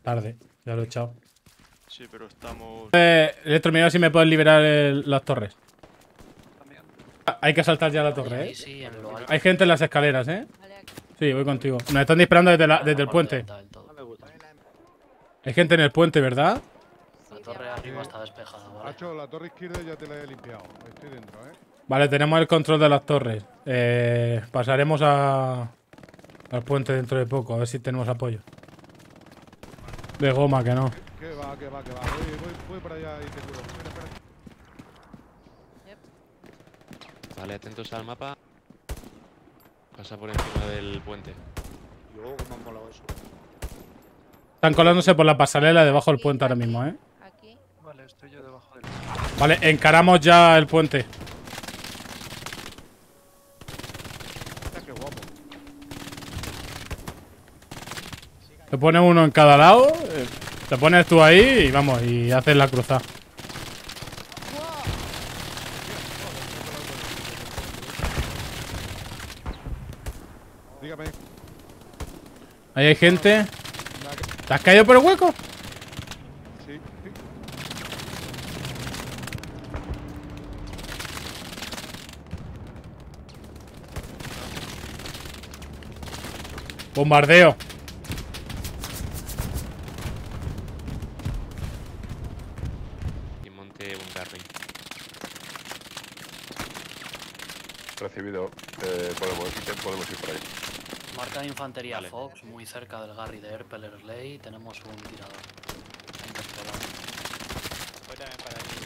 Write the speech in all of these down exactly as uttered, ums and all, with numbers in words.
Tarde, ya lo he echado. Sí, pero estamos... Eh, Electro, mira si me puedes liberar el- las torres. Ah, hay que saltar ya la torre, ¿eh? Sí, en lo alto. Hay gente en las escaleras, ¿eh? Sí, voy contigo. Nos están disparando desde, la- desde el puente. No me gusta. Hay gente en el puente, ¿verdad? La torre arriba está despejada, ¿vale? Hacho, la torre izquierda ya te la he limpiado. Estoy dentro, ¿eh? Vale, tenemos el control de las torres. Eh, pasaremos a, al puente dentro de poco, a ver si tenemos apoyo. De goma, que no. Que va, que va, que va. Voy, voy, voy para allá y te curo. Espera, espera. Vale, atentos al mapa. Pasa por encima del puente. Yo, cómo han molado eso. Están colándose por la pasarela debajo del puente ahora mismo, ¿eh? Aquí. Vale, estoy yo debajo del... Vale, encaramos ya el puente. Mira qué guapo. Te pone uno en cada lado. eh, Te pones tú ahí y vamos, y haces la cruzada. Dígame. Ahí hay gente. ¿Te has caído por el hueco? Sí, sí. Bombardeo. Y monte un Garry. Recibido. Eh, podemos, podemos ir por ahí. Marca de infantería Vale. Fox, muy cerca del Garry de Erpeler Slay. Tenemos un tirador. Hay que esperar. Voy también para allí.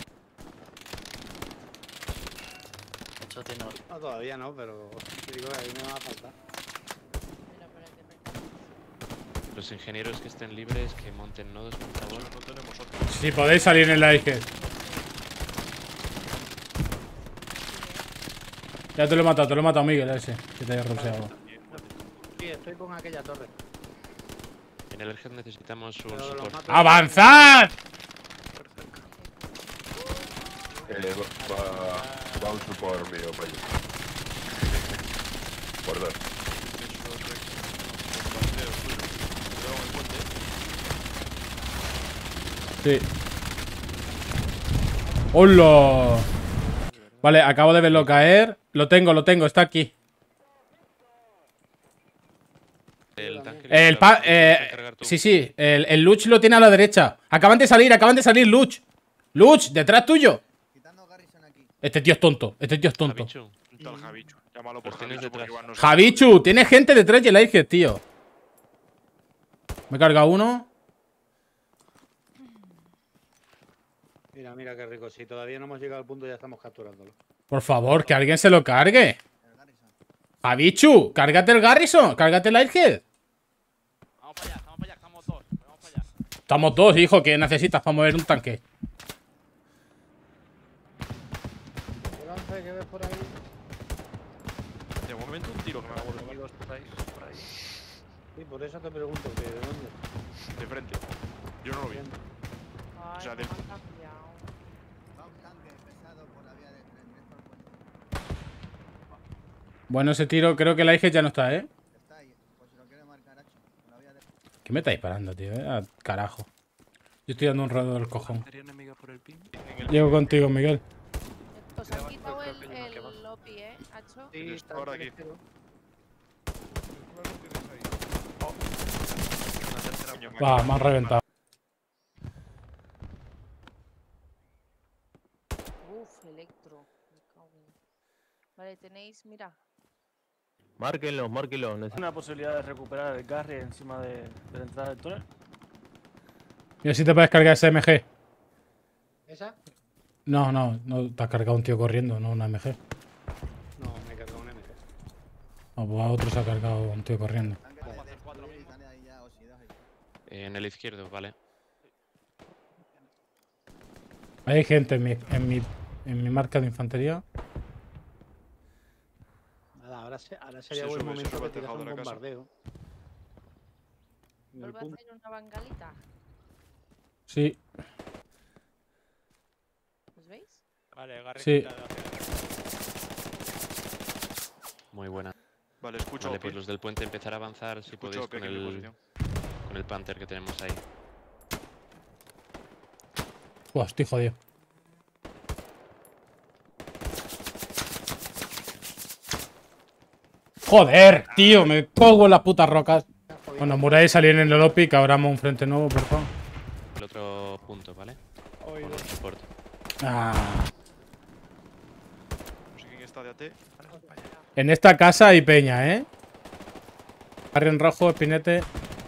De hecho, tiene... No, todavía no, pero digo que a mí me va a faltar. Mira, por aquí. Los ingenieros que estén libres, que monten nodos, por favor. No tenemos otro. Si podéis salir en la I G. Ya te lo he matado, te lo he matado, Miguel, a ese. Que te haya ruseado. Sí, estoy con aquella torre. En el Ergen necesitamos un Pero los support. mato. ¡Avanzad! Eh, va, va, va un support mío para allá. Por dos. Eso es un bombardeo suyo. Cuidado con el puente. Sí. ¡Hola! Vale, acabo de verlo caer. Lo tengo, lo tengo, está aquí. El tanque El lo pa... tienes que Eh, cargar tú. sí, sí. El, el Luch lo tiene a la derecha. Acaban de salir, acaban de salir, Luch. Luch, detrás tuyo. Este tío es tonto. Este tío es tonto. Javichu, Un tal Javichu. Llámalo por Los tienes Javichu porque detrás. igual no sé. Javichu, tiene gente detrás de la I G, tío. Me he cargado uno. Mira, mira qué rico. Si todavía no hemos llegado al punto, ya estamos capturándolo. Por favor, que alguien se lo cargue. Javichu, cárgate el Garrison. Cárgate la I G. Vamos para allá, estamos para allá, estamos dos. Vamos para allá. Estamos dos, hijo. ¿Qué necesitas para mover un tanque? Lance, ¿qué ves por ahí? De momento un tiro que me hago los amigos por ahí. Por ahí. Sí, por eso te pregunto, que ¿de dónde? De frente. Yo no lo vi. Ay, O sea, no de- me han cambiado. Bueno, ese tiro creo que la I G ya no está, ¿eh? ¿Qué me está disparando, tío? Eh? Ah, carajo. Yo estoy dando un ruedo del cojón. enemiga por el pin. En el... Llego contigo, Miguel. Os han quitado creo el, que hay uno que va. el Lopi, ¿eh, Hacho? Sí, está ahora en el aquí. izquierdo. Claro, tienes ahí. Una tercera me Va, me han reventado. Uf, Electro. Me cago en- Vale, tenéis, mira. Márquenlo, márquenlo. ¿Hay una posibilidad de recuperar el Garry encima de, de la entrada del túnel? Mira si te puedes cargar ese M G. ¿Esa? No, no, no te has cargado un tío corriendo, no una M G. No, me he cargado un M G. No, pues a otro se ha cargado un tío corriendo. En el izquierdo, vale. Hay gente en mi, en mi, en mi marca de infantería. Nada, ahora, se, ahora sería Se buen sube, se momento sube que al tiras tejado un de la casa. bombardeo. En el ¿Vuelvo a punto. hacer una bangalita? Sí, ¿Os veis? Vale, agarre. Sí. Muy buena. Vale, escucho. Vale, O P. pues los del puente empezar a avanzar si Escucho podéis O P con aquí en mi el, posición. con el Panther que tenemos ahí. Buah, estoy jodido. Joder, tío, me cojo en las putas rocas. Bueno, Murai salir en el Opi, que abramos un frente nuevo, por favor. El otro punto, ¿vale? Por el soporte. Ah. No sé quién está de A T. Vale, vaya. En esta casa hay peña, ¿eh? Garry en rojo, espinete.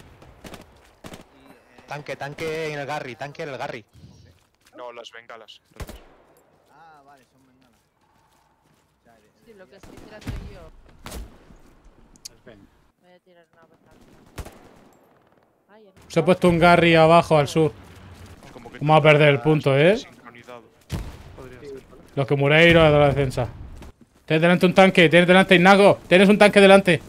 Tanque, tanque en el Garry, tanque en el Garry. No, las bengalas. Ah, vale, son bengalas. Sí, lo que estoy tirando yo. Voy a tirar una bengala. Ay, en Se ha puesto un Garry abajo al sur. Como que Vamos a perder el punto, ¿eh? sincronizado. Podría ser. Los que Mureiro de la defensa. Tienes delante un tanque, tienes delante Ignago. Tienes un tanque delante.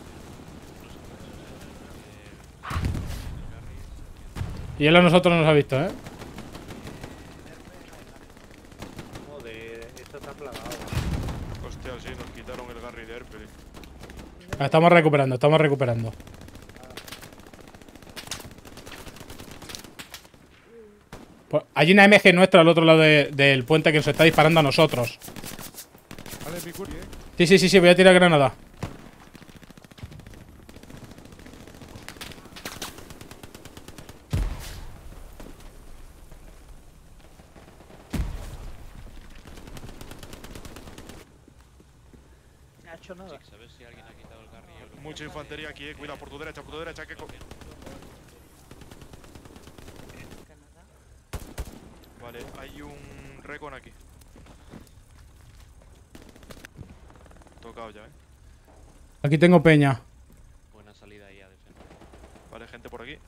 Y él a nosotros nos ha visto, ¿eh? Joder, esto está plagado. Hostia, sí, nos quitaron el Garry de Herpes. Estamos recuperando, estamos recuperando. Pues hay una M G nuestra al otro lado de- del puente que nos está disparando a nosotros. Vale, mi curi, eh. Sí, sí, sí, sí, voy a tirar granada. No ha hecho nada. ¿Sabes si alguien ha quitado el Garry? Mucha infantería aquí, eh. Cuidado, por tu derecha, por tu derecha. Que co- Canadá. Vale, hay un recon aquí. Tocado ya, eh. Aquí tengo peña. Buena salida ahí a defender. Vale, gente por aquí.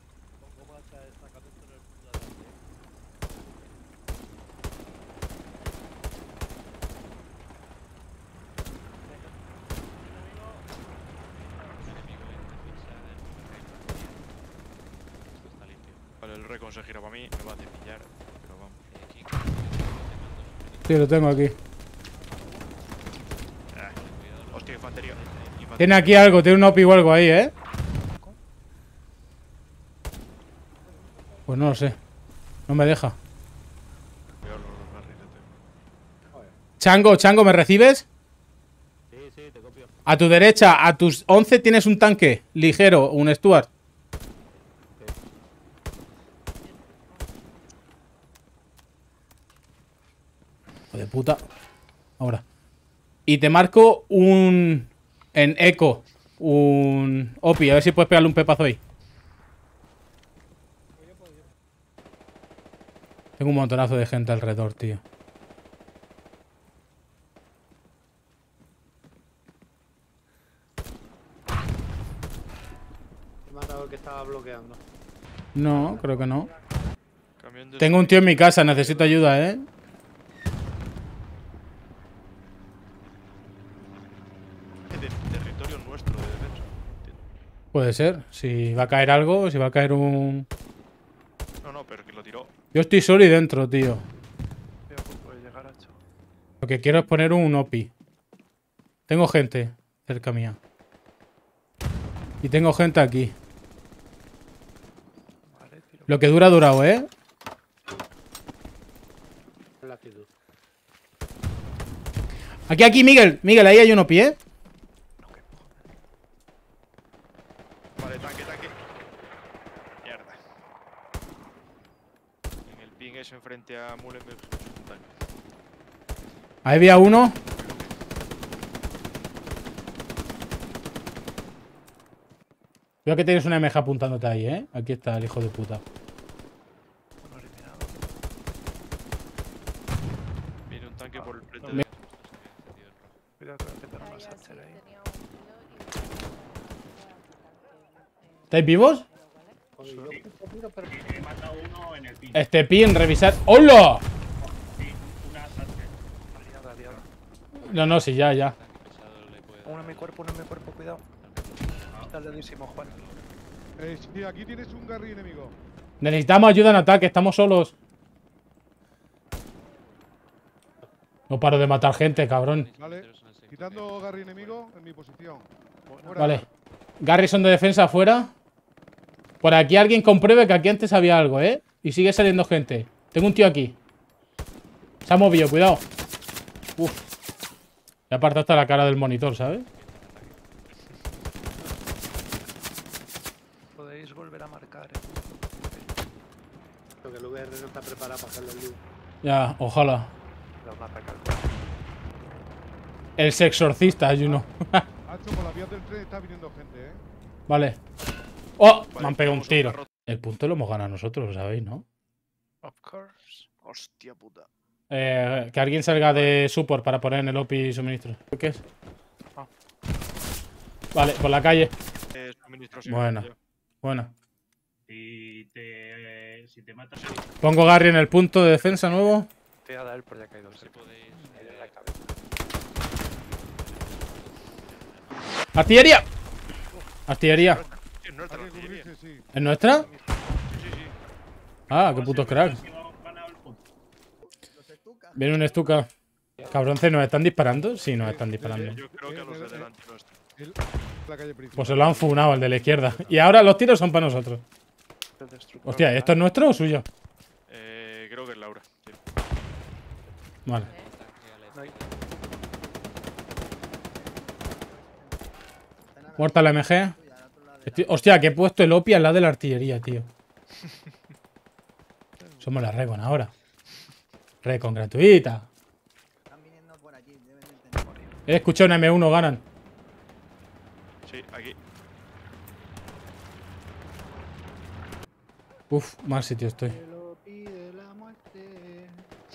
Esto está limpio. Vale, el recon se gira para mí. Me va a cepillar. Pero vamos. Sí, lo tengo aquí. Ah, hostia, infantería. Infantería. Tiene aquí algo, tiene un O P I o algo ahí, ¿eh? Pues no lo sé. No me deja. Cuidado los Garry, gente. Chango, Chango, ¿me recibes? Sí, sí, te copio. A tu derecha, a tus once tienes un tanque ligero, un Stuart. Hijo de puta. Ahora. Y te marco un... En eco. Un... O P I, a ver si puedes pegarle un pepazo ahí. Tengo un montonazo de gente alrededor, tío. He matado al que estaba bloqueando. No, creo que no. Camión de Tengo un tío en mi casa, necesito ayuda, ¿eh? de territorio nuestro de defensa. Entiendo. Puede ser. Si va a caer algo, si va a caer un... No, no, pero que lo tiró. Yo estoy solo y dentro, tío. Veo que puede llegar, hacho. Lo que quiero es poner un O P I. Tengo gente cerca mía. Y tengo gente aquí. Vale, tiro. Lo que dura ha durado, ¿eh? La actitud. Aquí, aquí, Miguel. Miguel, ahí hay un O P I, ¿eh? Vale, tanque, tanque. Mierda. En el ping ese enfrente a Mullenberg. Un tanque. Ahí había uno. Veo que tienes una M G apuntándote ahí, ¿eh? Aquí está el hijo de puta. Uno eliminado. Viene un tanque por el frente Me- de... Cuidado que voy a petar Ahí una así satchel ahí. tenía un tío y... ¿Estáis vivos? Joder, yo justo tiro, pero He matado uno en el pin. Este pin, revisar. ¡Hola! Sí, una satchel. Aliado, aliado. No, no, sí, ya, ya. Tanque pesado le puede Uno en dar mi cuerpo, uno en mi cuerpo, cuidado. Está leadísimo, Juan. Eh, sí, aquí tienes un Garry enemigo. Necesitamos ayuda en ataque, estamos solos. No paro de matar gente, cabrón. Vale. Quitando Garry enemigo en mi posición. Fuera. Vale. Garrison de defensa afuera. Por aquí alguien compruebe que aquí antes había algo, ¿eh? Y sigue saliendo gente. Tengo un tío aquí. Se ha movido, cuidado. Uf. Le aparta hasta la cara del monitor, ¿sabes? Podéis volver a marcar. Porque el V R no está preparado para hacerle el lío. Ya, ojalá. Da un ataque al El sexorcista, hay uno. Hacho, por las vías del tren está viniendo gente, ¿eh? Vale. ¡Oh! Vale, Me han pegado un tenemos un tiro. perro. El punto lo hemos ganado nosotros, ¿sabéis, no? Of course. Hostia puta. Eh, que alguien salga de support para poner en el O P I suministro. ¿Qué es? Ah. Vale, por la calle. Eh, suministro, sí, Buena. yo. Buena. Si te, eh, si te matas, Pongo Garry en el punto de defensa nuevo. Te voy a dar por ya caído. Si podéis. En la cabeza. ¡Artillería! Artillería. Sí, no es de Hay la que artillería. cubrirse, sí. ¿Es nuestra? Sí, sí, sí. Ah, qué putos cracks. Viene un estuca. Cabrón, ¿nos están disparando? Sí, nos están disparando. Yo creo que a los de delante no están. El- la calle principal. Pues se lo han funado el de la izquierda. Y ahora los tiros son para nosotros. El destructor. Hostia, ¿esto es nuestro o suyo? Eh, creo que es Laura. Sí. Vale. No hay. Muerta la M G. Estoy- Hostia, que he puesto el O P I al lado de la artillería, tío. Somos la Recon ahora. Recon gratuita. están viniendo por aquí, deben de tener por ahí. He escuchado una M uno, ganan. Sí, aquí. Uf, mal sitio estoy. Lo pide la muerte.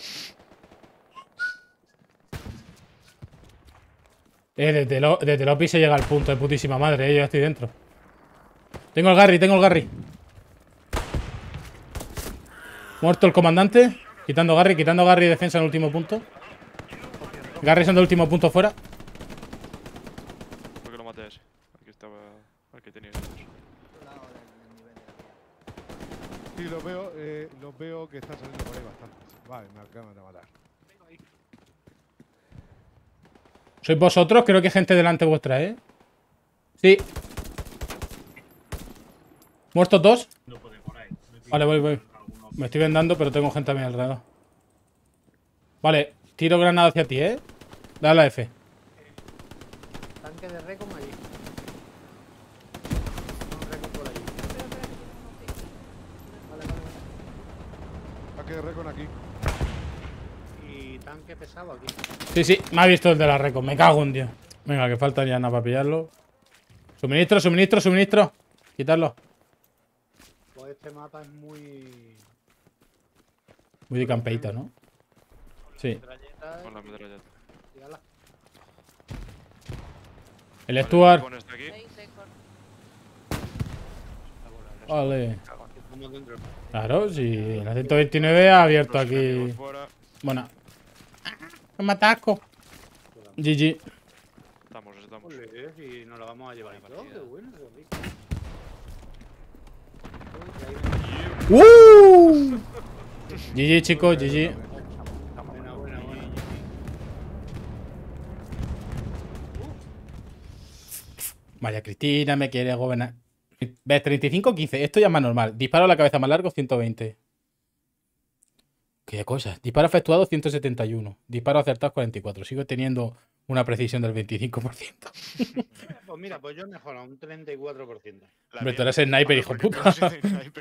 Eh, desde el, O- desde el O P I se llega al punto de putísima madre, eh. Yo ya estoy dentro. Tengo el Garry, tengo el Garry. Muerto el comandante. Quitando Garry, quitando Garry defensa en el último punto. Garry siendo el último punto fuera. ¿Por qué lo maté a ese? Aquí estaba. Aquí tenía esos. Otro lado del nivel de la Sí, los veo, eh, los veo que están saliendo por ahí bastantes. Vale, me acaban de matar. ¿Sois vosotros? Creo que hay gente delante vuestra, ¿eh? Sí. ¿Muertos dos? No puede por ahí. Vale, voy, voy. Me estoy vendando, pero tengo gente a mi alrededor. Vale, tiro granada hacia ti, ¿eh? Dale a la F. Tanque de Recon allí. Un Recon por allí. Vale, vale, Tanque de Recon aquí. vale. Y tanque pesado aquí. Sí, sí, me ha visto el de la Recon. Me cago en Dios. Venga, que falta ya nada para pillarlo. Suministro, suministro, suministro. Quitarlo. Pues este mapa es muy. Muy de campeita, ¿no? Sí. Metralleta Con la metralleta. y ala. El Stuart. Con este aquí. Seis récord. Vale. Estamos dentro. Claro, sí. La ciento veintinueve ha abierto Los aquí. enemigos fuera. Bueno. Me atasco. G G. Estamos, estamos. Ole, y nos la vamos a llevar y todo. Qué bueno, qué rico. ¡Uh! G G, chicos, G G. Buena, buena, buena. Vaya, Cristina me quiere gobernar. ¿Ves? treinta y cinco quince. Esto ya es más normal. Disparo a la cabeza más largo, ciento veinte. Qué cosas. Disparo efectuado, ciento setenta y uno. Disparo acertado, cuarenta y cuatro. Sigo teniendo una precisión del veinticinco por ciento. Pues mira, pues yo he mejorado un treinta y cuatro por ciento. Hombre, tú eres sniper, hijo de puta.